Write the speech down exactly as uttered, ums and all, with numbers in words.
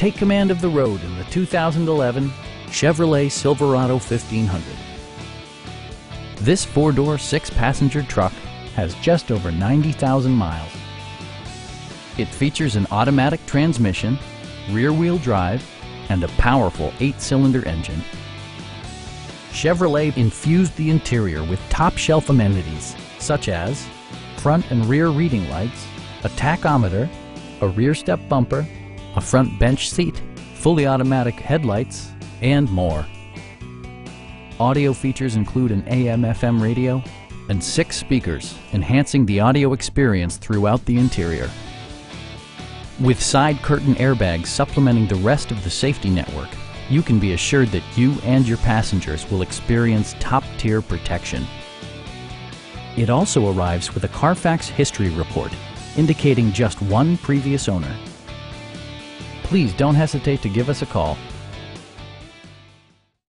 Take command of the road in the two thousand eleven Chevrolet Silverado fifteen hundred. This four-door, six-passenger truck has just over ninety thousand miles. It features an automatic transmission, rear-wheel drive, and a powerful eight-cylinder engine. Chevrolet infused the interior with top-shelf amenities such as front and rear reading lights, a tachometer, a rear step bumper, a front bench seat, fully automatic headlights, and more. Audio features include an A M F M radio and six speakers, enhancing the audio experience throughout the interior. With side curtain airbags supplementing the rest of the safety network, you can be assured that you and your passengers will experience top-tier protection. It also arrives with a Carfax history report, indicating just one previous owner. Please don't hesitate to give us a call.